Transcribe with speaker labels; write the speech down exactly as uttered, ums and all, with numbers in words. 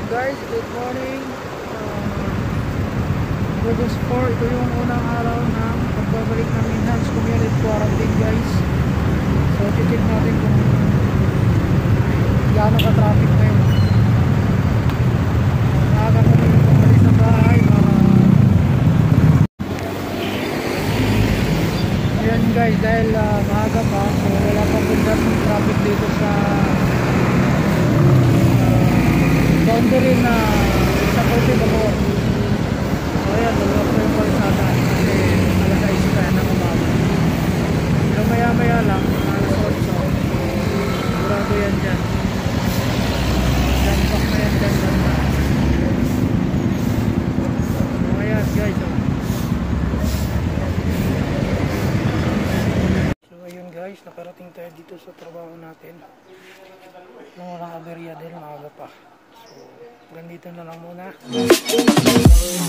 Speaker 1: guys, good morning. uh, August four, ito yung unang araw ng pagbabalik ng enhanced community quarantine guys. So check natin kung gaano ka traffic ngayon. Maaga kami yung pagbalis ng bahay para ayan guys, dahil uh, maaga pa, so wala pa bundas ng traffic dito sa boundary na sa Cote Bacoor. So ayan, dalawa po yung kalsada kasi alas sais pa yan ang umaga. Pero maya maya lang, alas otso, sigurado yan dyan. Dampak na yan dyan dyan na. So ayan guys, oh. So ayun guys, nakarating tayo dito sa trabaho natin. Nung walang aberya din, maaga pa. So, ganito na lang muna.